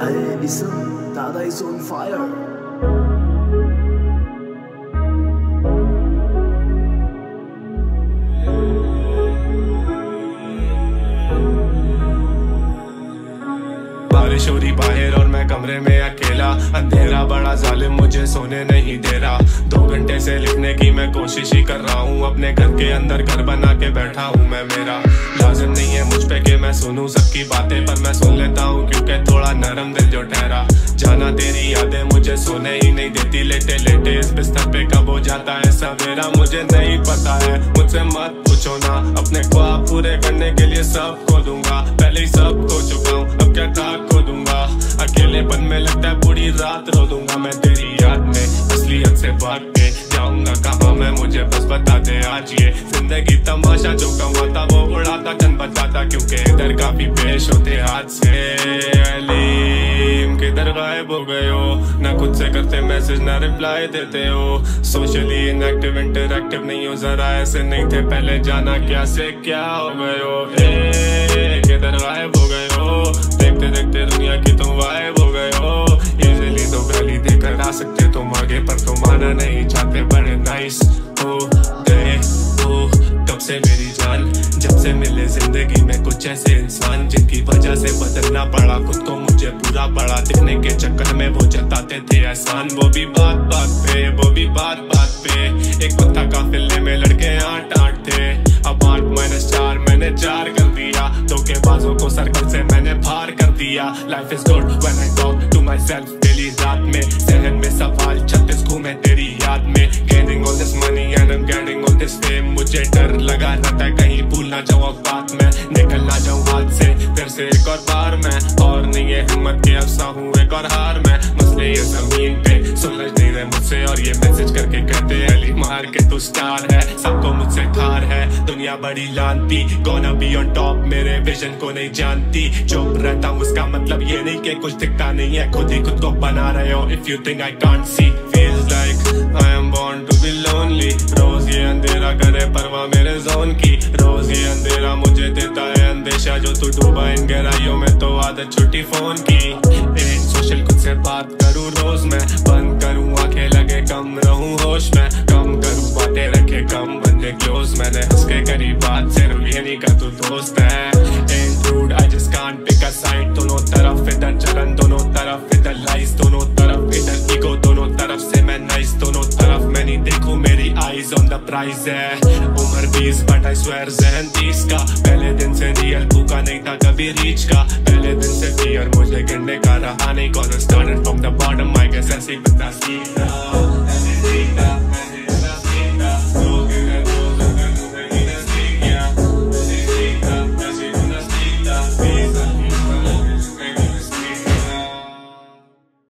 Hey, listen, Dada is on fire. बारिश हो रही बाहर और मैं कमरे में अकेला, अंधेरा बड़ा जालिम मुझे सोने नहीं दे रहा। 2 घंटे से लिखने की मैं कोशिश ही कर रहा हूँ, अपने घर के अंदर घर बना के बैठा हूँ मैं। मेरा लाजिम नहीं है मुझ पे कि मैं सुनूं सबकी बातें, पर मैं सुन लेता हूँ क्योंकि थोड़ा नरम दिल जो ठहरा। जाना तेरी यादें मुझे सोने ही नहीं देती, लेटे लेटे इस बिस्तर पे कब हो जाता है सवेरा मुझे नहीं पता है। मुझसे मत पूछो ना, अपने ख्वाब पूरे करने के लिए सब खो दूंगा। पहले ही सब खो चुका हूँ, अब क्या था खो दूंगा। अकेलेपन में लगता है पूरी रात रो दूंगा मैं तेरी याद में। असलियत से भाग के जाऊंगा कहाँ मैं, मुझे बस बता दे आज। ये जिंदगी तमाशा जो कमाता वो उड़ाता चंद बचाता, क्योंकि इधर काफी पेश होते हाथ से। अलीम किधर गायब हो गए हो, ना खुद से करते मैसेज ना रिप्लाई देते हो। सोशली इनएक्टिव इंटरएक्टिव नहीं हो, जरा ऐसे नहीं थे पहले, जाना क्या से क्या हो गए हो। किधर गायब हो गए हो, देखते देखते दुनिया की तुम गायब हो गए हो। इजीली तो गाली देकर आ सकते तुम आगे, पर तुम आना नहीं चाहते। बड़े नाइस होते हो कब से मेरी जान, जब से मिले जिंदगी में कुछ ऐसे इंसान जिनकी वजह से बदलना पड़ा खुद को मुझे पूरा बड़ा। दिखने के चक्कर में वो जताते थे एहसान, वो भी बात बात पे, वो भी बात बात पे। एक पत्ता काफिले में लड़के 8-8 थे, अब 8-4 मैंने 4 कर दिया। धोखेबाजों को सर्कल से मैंने बाहर कर दिया। Life is good when I talk to myself daily रात में। जहन में सवाल 36 घूमे तेरी याद में। Gaining all this money and I am getting all this fame, मुझे डर लगा रहता है कहीं भूल ना जाऊँ बात में, निकल ना जाऊँ हाथ से फिर से एक और बार मैं। और नहीं है हिम्मत के अफसा हूँ एक और हार मैं। मसले ये जमीन पे सुलझ नहीं रहे मुझसे, और ये मैसेज करके कहते अली मार के तू स्टार है। सबको मुझसे ठार है दुनिया बड़ी लानती, गोना बी ऑन टॉप मेरे विजन को नहीं जानती। चुप रहता हूँ उसका मतलब ये नहीं कि कुछ दिखता नहीं है, खुद ही खुद को बना रहे हो। If you think I can't see, feels like I am born to be lonely। रोज ये अंधेरा करे परवाह मेरे जोन की, रोज ये अंधेरा मुझे देता है अंदेशा। जो तू डूबा इन गहराइयों में तो आदत छुट्टी फोन की। सोशल खुद से बात करूँ रोज मैं, बंद करूँ आंखें लगे कम रहूँ होश में। कम करूँ बातें रखे कम बंदे क्लोज, मैंने हंस के करी बात सिर्फ ये नहीं का तू दोस्त है। Ain't rude, I just can't pick a side। दोनों तरफ इधर चलन, दोनों तरफ इधर लाइस, दोनों तरफ इधर ईगो, दोनों तरफ से मैं नाइस। दोनों तरफ मैं नहीं देखूं मेरी आईज ऑन द प्राइज है। उम्र 20 बट आई स्वेयर जहन 30 का। पहले दिन से रियल भूखा नहीं था कभी रीच का, पहले दिन से फियर मुझे गिरने का रहा नहीं। Cause I started from the bottom, I guess ऐसे ही बता सी।